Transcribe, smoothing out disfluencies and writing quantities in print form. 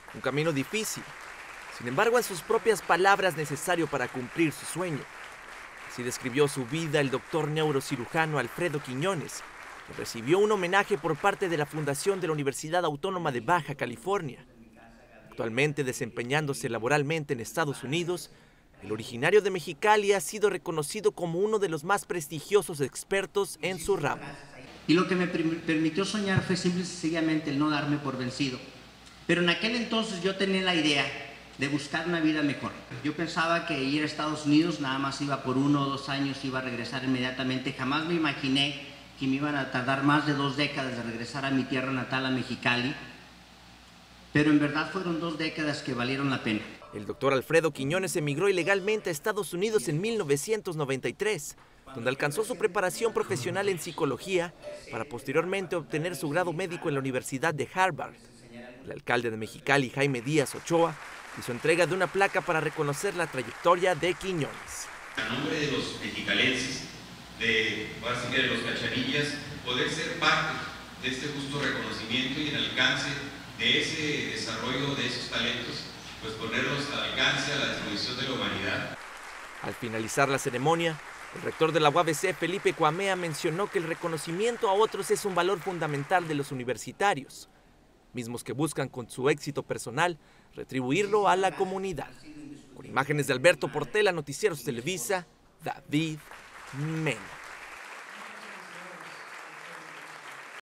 Un camino difícil, sin embargo, en sus propias palabras, necesario para cumplir su sueño. Así describió su vida el doctor neurocirujano Alfredo Quiñones, que recibió un homenaje por parte de la Fundación de la Universidad Autónoma de Baja California. Actualmente desempeñándose laboralmente en Estados Unidos, el originario de Mexicali ha sido reconocido como uno de los más prestigiosos expertos en su ramo. Y lo que me permitió soñar fue simple y sencillamente el no darme por vencido. Pero en aquel entonces yo tenía la idea de buscar una vida mejor. Yo pensaba que ir a Estados Unidos nada más iba por 1 o 2 años, iba a regresar inmediatamente. Jamás me imaginé que me iban a tardar más de 2 décadas de regresar a mi tierra natal, a Mexicali. Pero en verdad fueron 2 décadas que valieron la pena. El doctor Alfredo Quiñones emigró ilegalmente a Estados Unidos en 1993, donde alcanzó su preparación profesional en psicología para posteriormente obtener su grado médico en la Universidad de Harvard. El alcalde de Mexicali, Jaime Díaz Ochoa, hizo entrega de una placa para reconocer la trayectoria de Quiñones. A nombre de los mexicalenses, de los cachanillas, poder ser parte de este justo reconocimiento y el alcance de ese desarrollo de esos talentos, pues ponerlos al alcance, a la disposición de la humanidad. Al finalizar la ceremonia, el rector de la UABC, Felipe Cuamea, mencionó que el reconocimiento a otros es un valor fundamental de los universitarios, mismos que buscan con su éxito personal retribuirlo a la comunidad. Con imágenes de Alberto Portela, Noticieros Televisa, David Mena.